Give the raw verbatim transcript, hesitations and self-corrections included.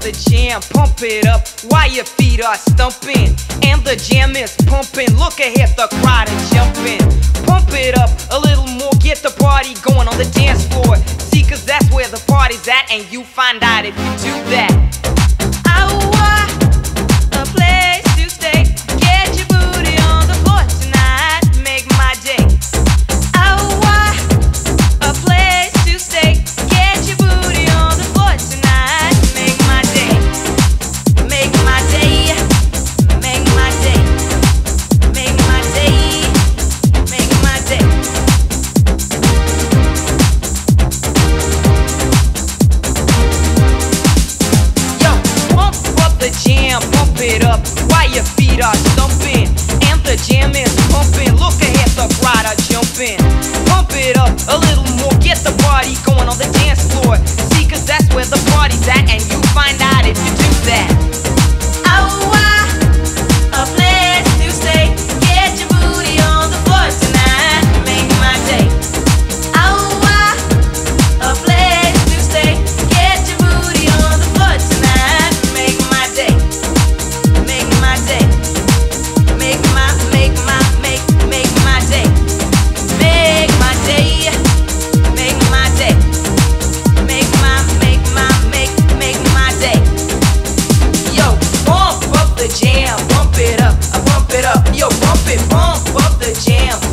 the jam, pump it up while your feet are stumping. And the jam is pumping, look ahead, the crowd is jumping. Pump it up a little more, get the party going on the dance floor. See, cause that's where the party's at, and you find out if you do that. I want a place to stay, get your booty on the floor tonight, make my day. I want a place to stay, get your booty on the floor tonight, make my day, make my day, make my day, make my day, make my day. Yo, pump up the jam, pump it up while your feet are stumping. And the jam is pumping, look ahead, the crowd are jumping. Pump it up a little more, get the party going on the dance floor. See, cause that's where the party's at, and you find out if you do that. I want a place to stay, get your booty on the floor tonight, make my day. I want a place to stay, get your booty on the floor tonight, make my day, make my day, make my, make my, make, make my day, make my day, make my day, make my, make my, make, make my day. Yo, pump up the jam, pump it up, I pump it up. Yo, pump it, pump up the jam.